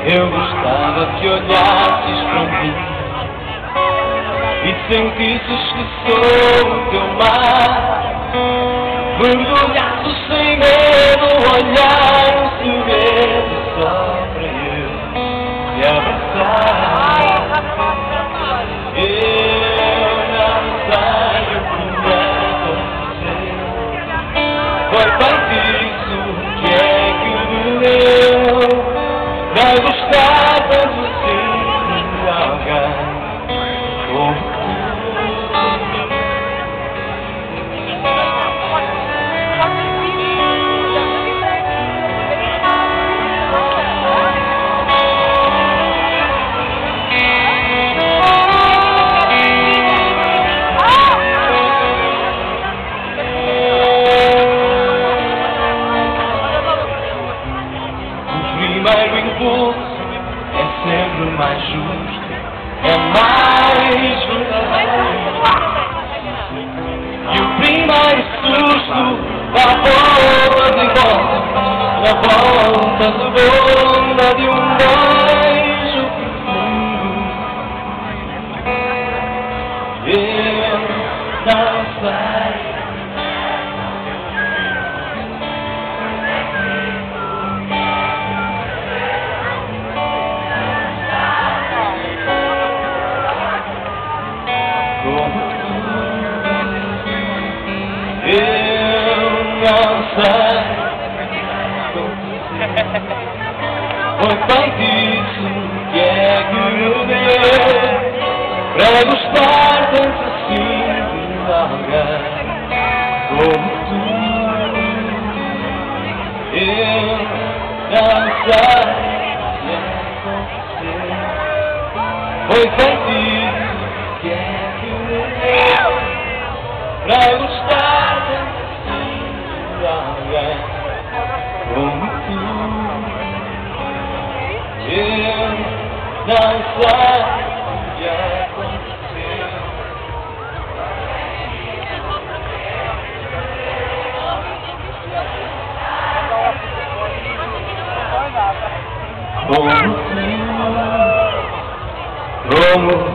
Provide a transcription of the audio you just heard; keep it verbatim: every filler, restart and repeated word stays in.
Eu gostava que olhasses para mim e sentisses que sou o teu mar. Mergulhasses sem medo, olhar um segredo só para eu te abraçar. Eu não sei o que aconteceu, foi bem disso que é que me deu pra gostar tanto assim de alguém como tu. O primeiro impulso é sempre o mais justo, é mais verdadeiro. E o primeiro susto dá volta de volta, dá volta redonda de um beijo profundo. Eu não sei. Eu não sei, foi bem disso que é que me deu pra gostar tanto assim de alguém como tu. Eu não sei se aconteceu, foi bem disso que é que me deu pra gostar tanto assim de alguém como tu. Eu não sei o que aconteceu. Como tu, como